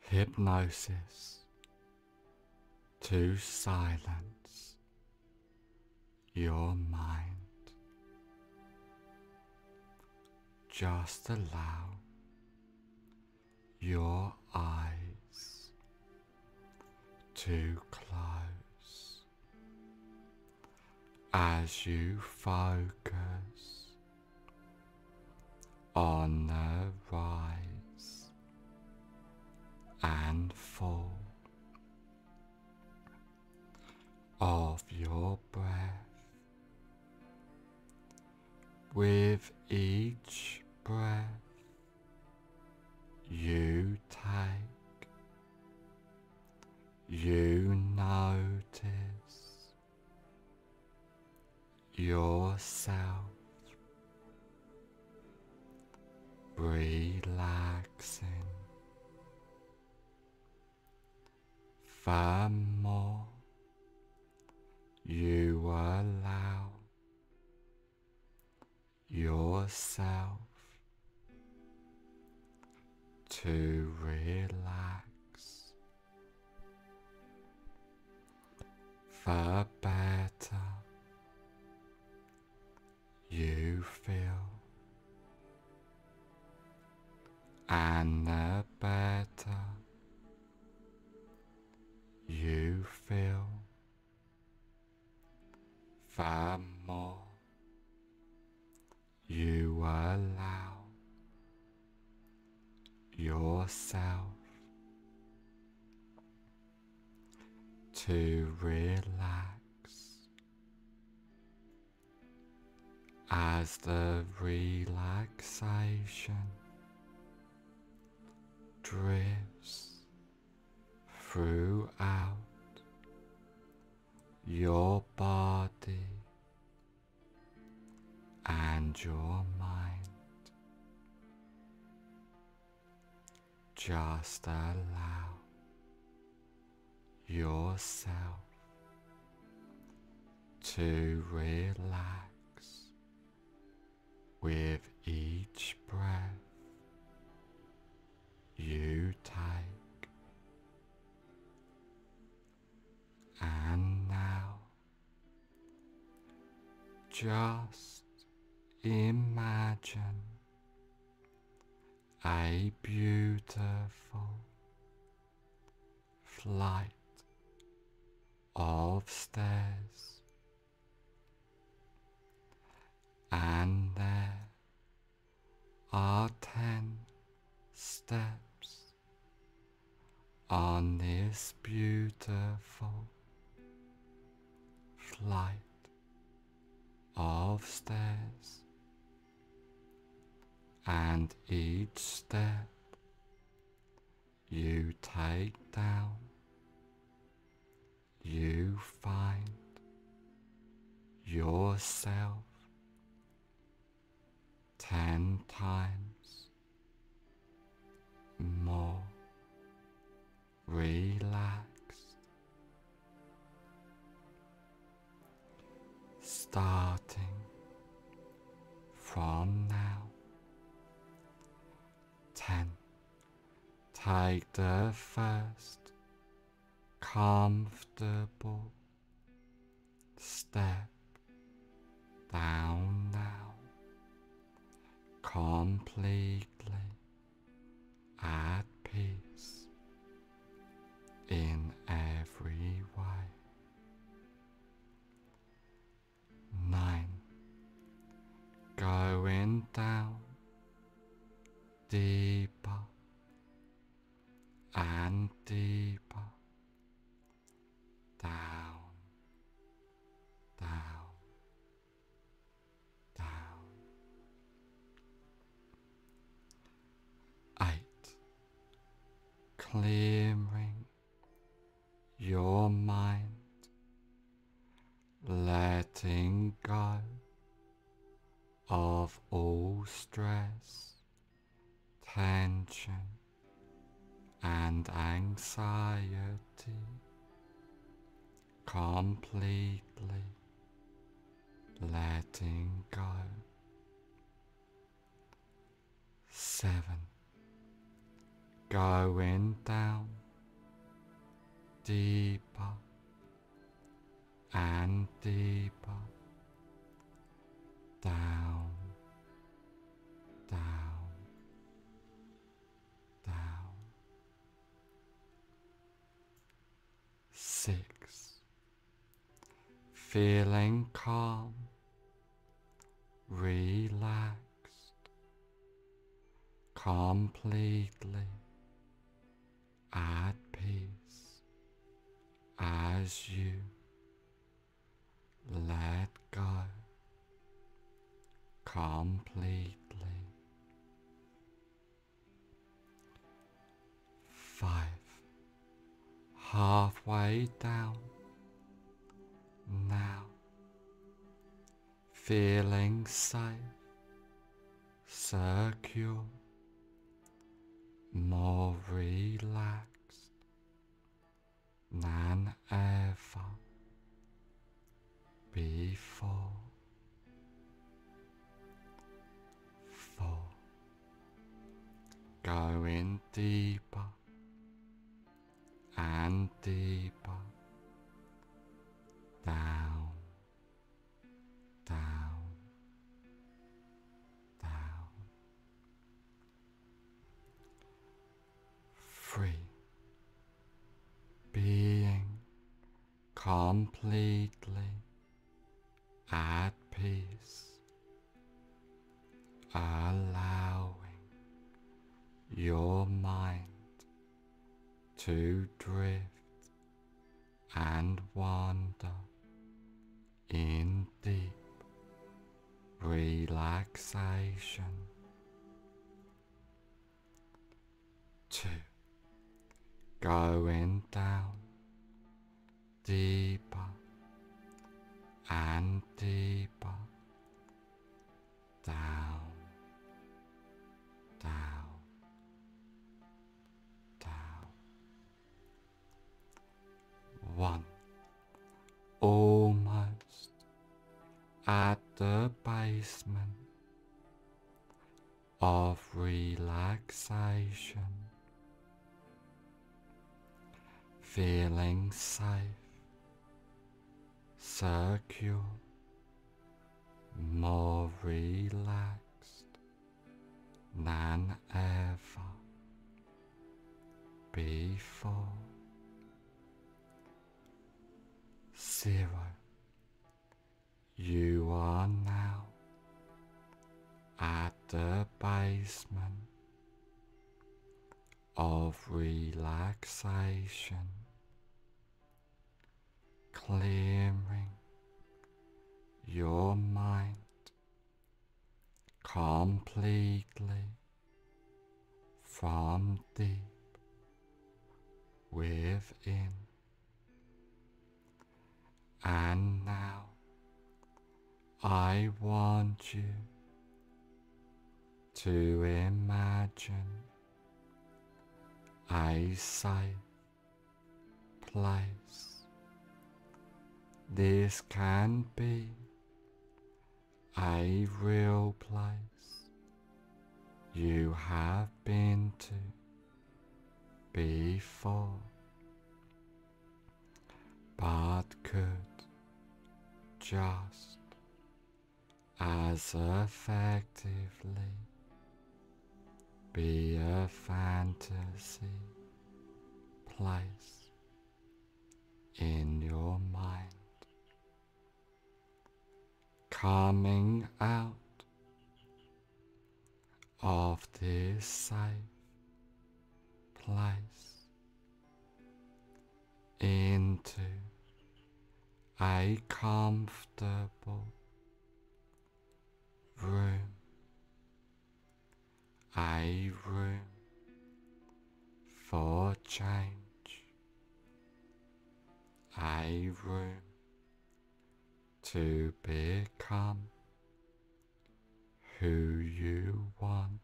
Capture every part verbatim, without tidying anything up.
Hypnosis to silence your mind. Just allow your eyes to close as you focus on the rise and fall of your breath. With each breath you take, you notice yourself relaxing. The more you allow yourself to relax, the better you feel, and the better you feel, the more you allow yourself to relax as the relaxation drifts throughout your body and your mind. Just allow yourself to relax with each breath you take. And now just imagine a beautiful flight of stairs, and there are ten steps on this beautiful flight of stairs, and each step you take down, you find yourself ten times more relaxed, starting from now. ten. Take the first comfortable step down now, completely at peace in every way. nine. Going down deeper and deeper, down, down, down. eight. Clearing your mind, letting go of all stress, tension and anxiety, completely letting go. Seven. going down deeper and deeper, down, down, down. Six, feeling calm, relaxed, completely at peace as you let go completely. Five, halfway down now, feeling safe, secure, more relaxed than ever before. Four, going deeper and deeper, down, down, down. Three, being completely at peace, allowing your mind to drift and wander in deep relaxation. Two, going down deeper and deeper, down, down, down. One, almost at the basement of relaxation, feeling safe, secure, more relaxed than ever before. Zero. You are now at the basement of relaxation, clearing your mind completely from deep within. And now I want you to imagine a safe place. This can be a real place you have been to before, but could just as effectively be a fantasy place in your mind. Coming out of this safe place into a comfortable room, a room for change, a room to become who you want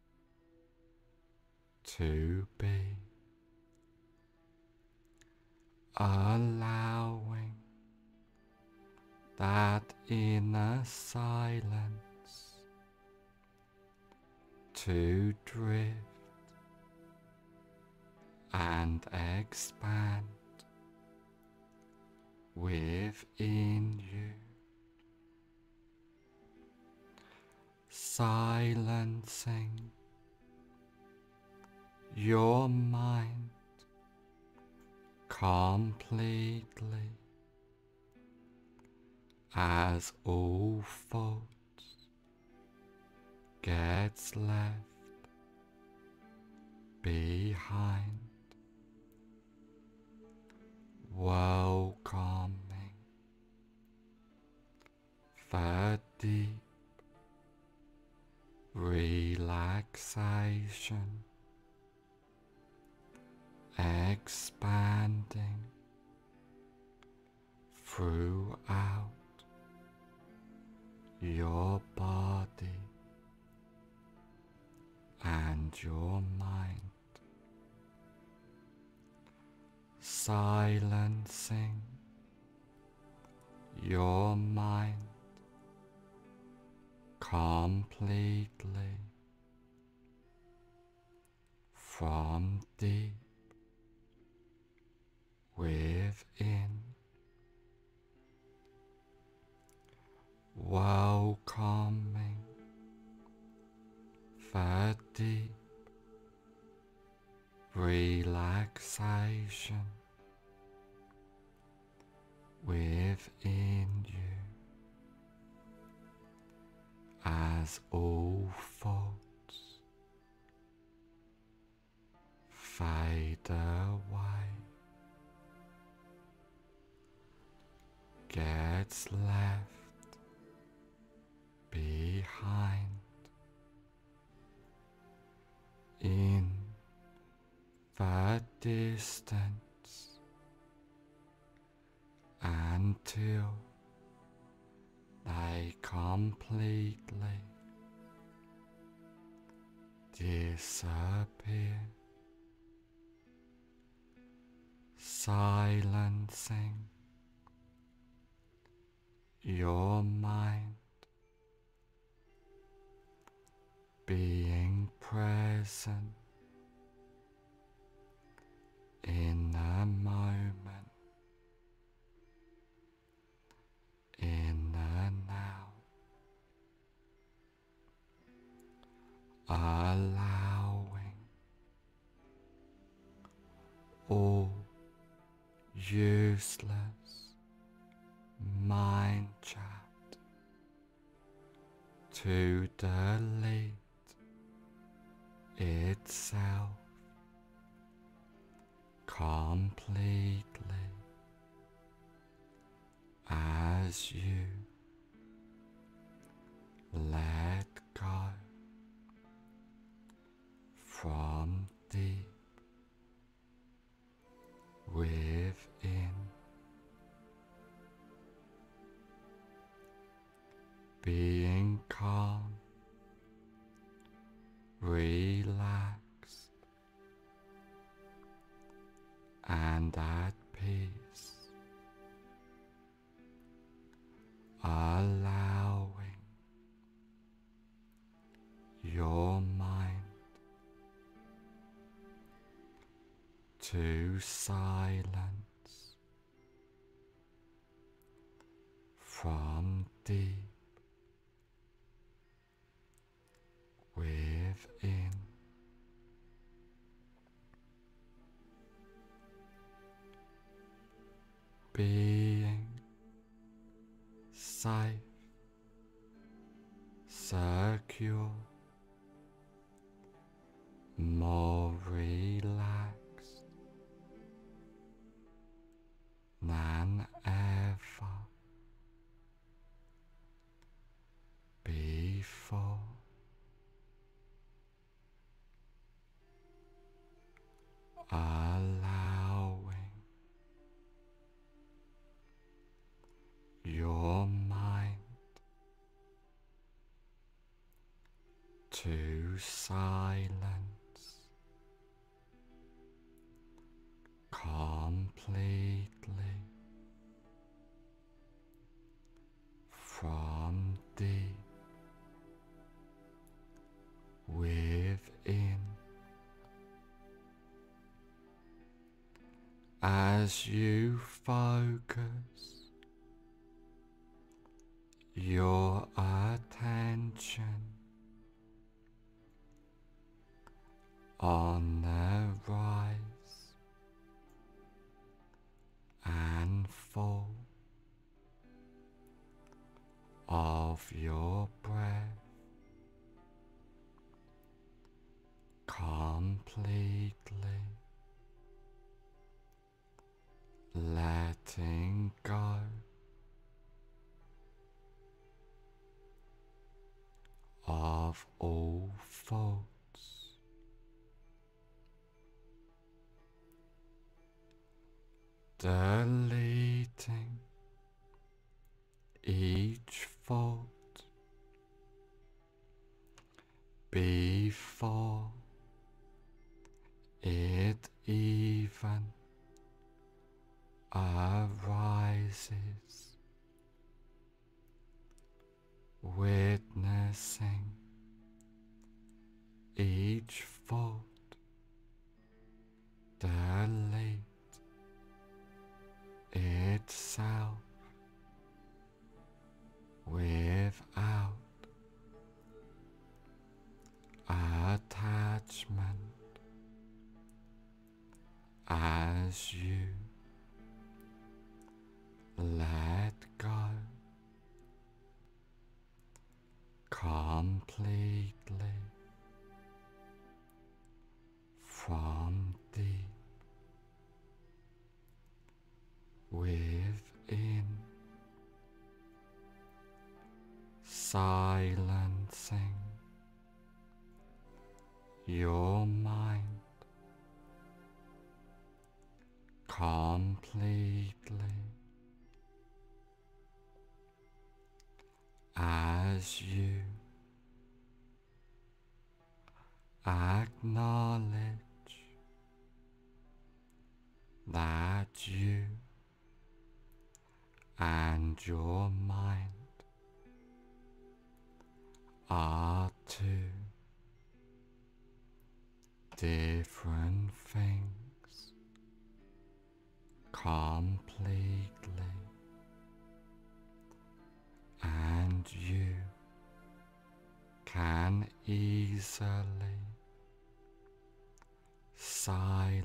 to be, allowing that inner silence to drift and expand within you, silencing your mind completely as all thoughts gets left behind, welcoming the deep relaxation, expanding throughout your body and your mind, silencing your mind completely from deep within, welcoming the deep relaxation within you as all thoughts fade away, gets left behind in the distance until they completely disappear, silencing your mind, being present in the moment, in the now, allowing all useless mind chat to delete itself completely as you let go from deep within, being calm, relaxed, and at peace, allowing your mind to silence from deep within, being safe, secure, more relaxed than ever before, allowing your mind to silence completely from deep within, as you focus your attention on the rise and fall of your breath completely, letting go of all thoughts, deleting each thought before it even arises, witnessing each thought delete itself without attachment as you let go completely from deep within, silencing your mind completely as you acknowledge that you and your mind are two different things completely, and you can easily silence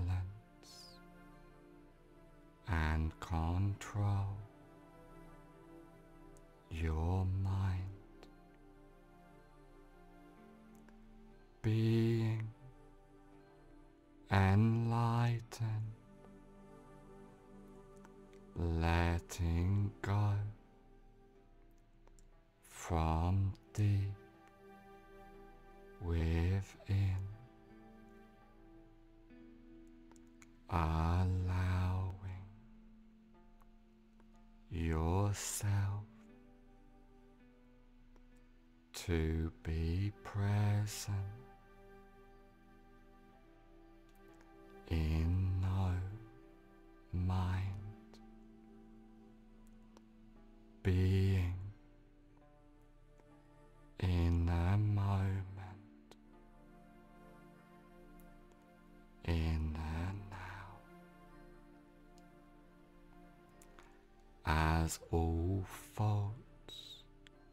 and control your mind, being enlightened, letting go from deep within, allowing yourself to be present in no mind, being in a moment, in the now, as all thoughts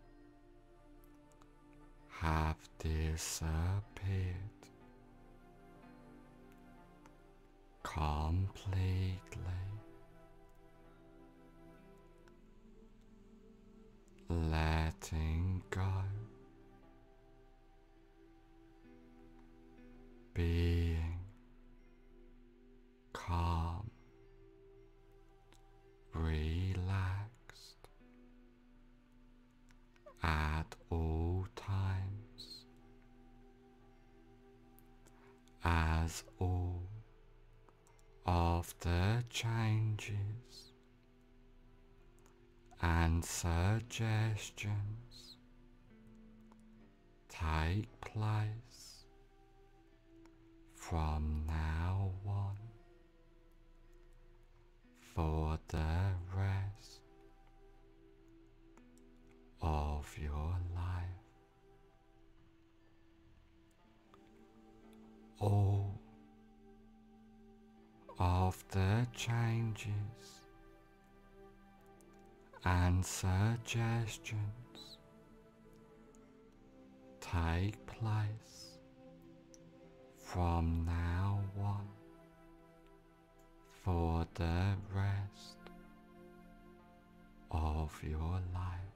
have disappeared completely, letting go, being calm, relaxed at all times, as all of the changes and suggestions take place from now on for the rest of your life. All of the changes and suggestions take place from now on for the rest of your life.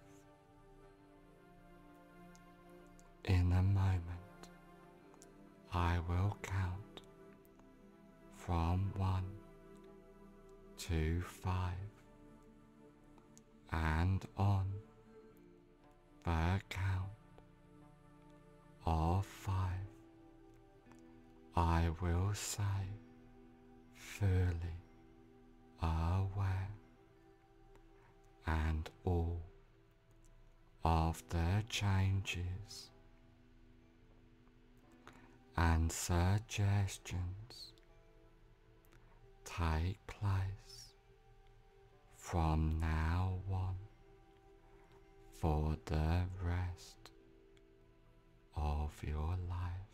In a moment, I will count from one to five, and on the count of five, I will say, fully aware, and all of the changes and suggestions take place from now on for the rest of your life.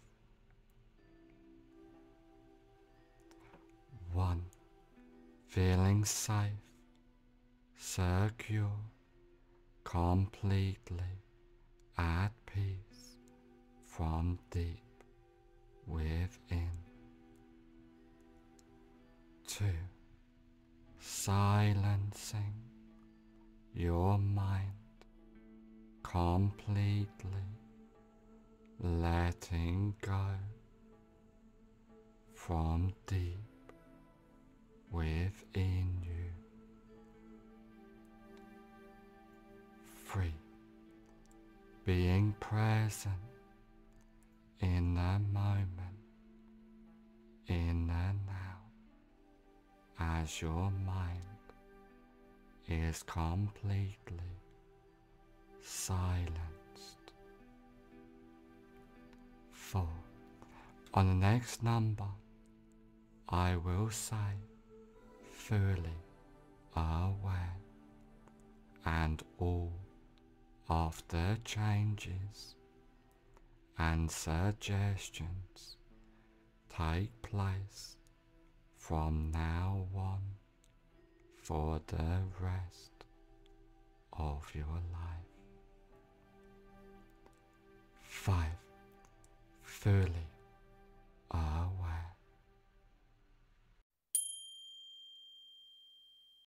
One, feeling safe, secure, completely at peace from deep within. Two, silencing your mind completely, letting go from deep within you. Three, being present in the moment, in the now, as your mind is completely silenced. Four, on the next number, I will say fully aware, and all of the changes and suggestions take place from now on for the rest of your life. Five, fully